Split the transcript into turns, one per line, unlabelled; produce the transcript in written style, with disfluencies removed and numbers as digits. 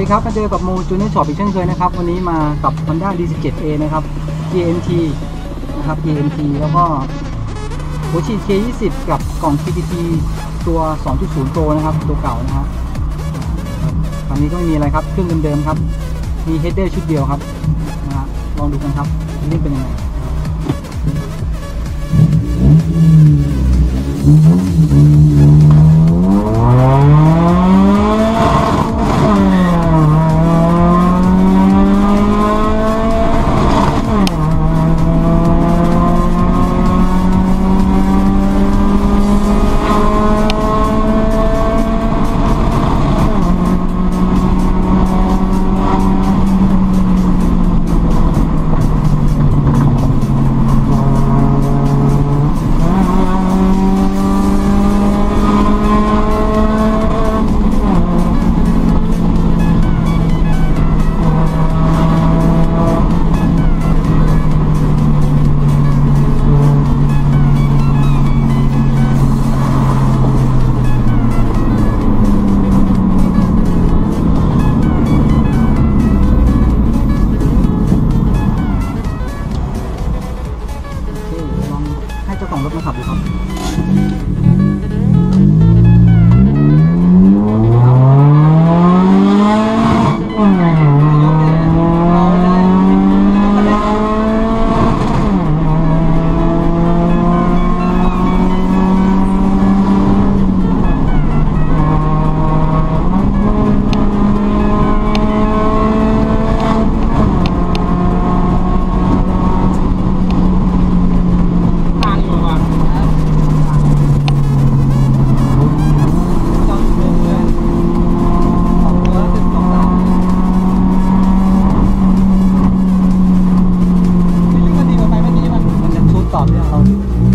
ครับมาเจอกับโมจูเนียร์ช็อปอีกเช่นเคยนะครับวันนี้มากับ Honda D17A นะครับ GMT นะครับ GMT แล้วก็หัวฉีด K20 กับกล่อง TPT ตัว 2.0 Pro นะครับตัวเก่านะครับคันนี้ก็ไม่มีอะไรครับเครื่องเดิมๆครับมี header ชุดเดียวครับนะฮะลองดูกันครับนี่เป็นยังไงให้เจ้าของรถมาขับดูครับตอบเนี่ยเรา